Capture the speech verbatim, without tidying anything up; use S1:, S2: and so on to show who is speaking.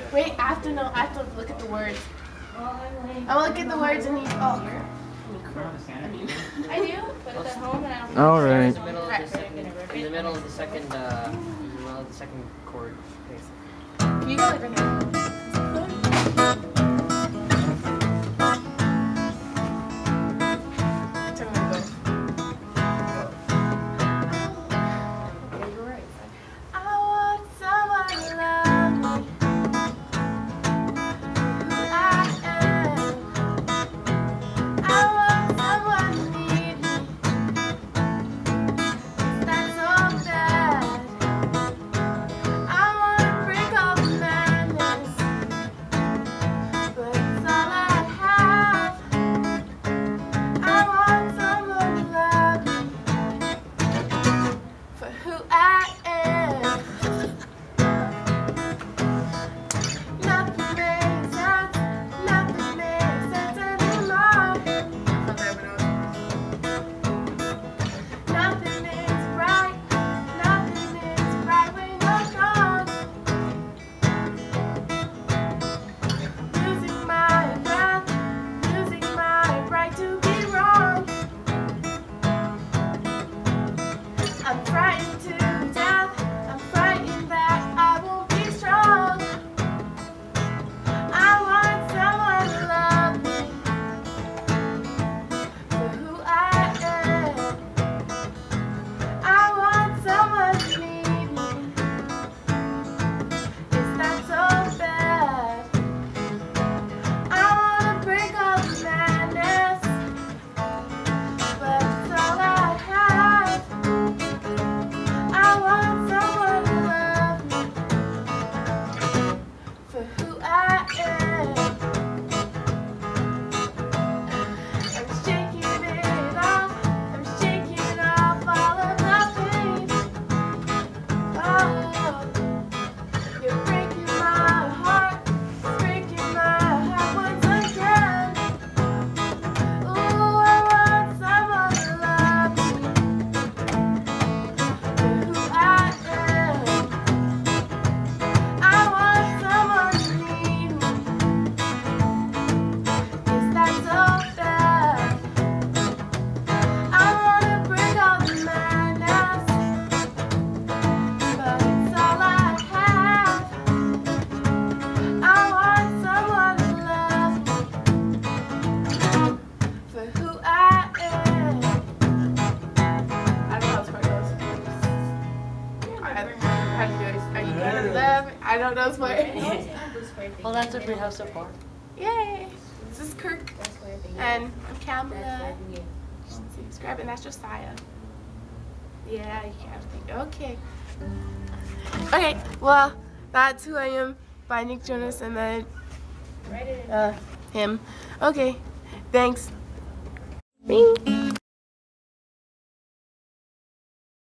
S1: Wait, I have to know. I have to look at the words. I will look at the words and you. Oh, I mean,
S2: I do, but it's at home and I don't.
S3: All right.
S4: In the middle of the second, in the middle of the second, uh, in the middle of the second chord. Okay.
S1: you go like right now. I don't know what.
S4: Well, that's what we have so far.
S1: Yay! This is Kirk, and I'm Camilla. Subscribe, and that's Josiah. Yeah, you can't think. Okay. Okay, well, that's who I am by Nick Jonas, and then uh, him. Okay, thanks. Bing.